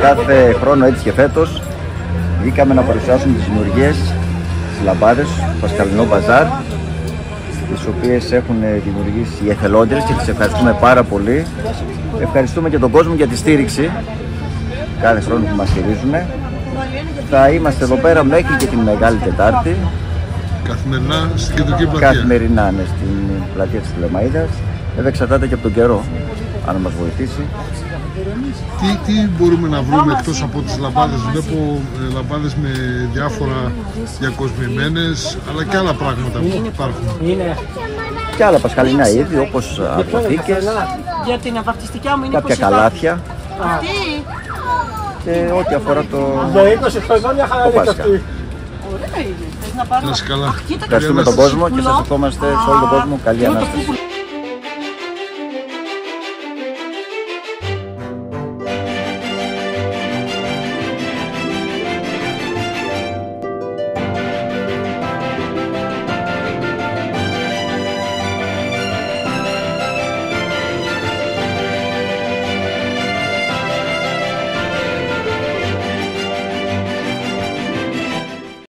κάθε χρόνο, έτσι και φέτος, βγήκαμε να παρουσιάσουμε τις δημιουργίες, τις λαμπάδες, το Πασχαλινό Μπαζάρ, τις οποίες έχουν δημιουργήσει οι εθελόντες και τις ευχαριστούμε πάρα πολύ. Ευχαριστούμε και τον κόσμο για τη στήριξη κάθε χρόνο που μας στηρίζουν. Θα είμαστε εδώ πέρα μέχρι και την Μεγάλη Τετάρτη. Καθημερινά στην κεντρική πλατεία. Καθημερινά, ναι, στην πλατεία της Πτολεμαΐδας. Βέβαια εξαρτάται και από τον καιρό, αν μας βοηθήσει. Τι μπορούμε να βρούμε εκτός από τις λαμπάδες? Βλέπω λαμπάδες με διάφορα διακοσμημένες, αλλά και άλλα πράγματα που υπάρχουν. Και άλλα πασχαλινά είδη, όπως αποθήκες, κάποια καλάθια και ό,τι αφορά το Πάσχα. Να είσαι καλά. Ευχαριστούμε τον κόσμο και σας ευχόμαστε σε όλο τον κόσμο καλή Ανάσταση.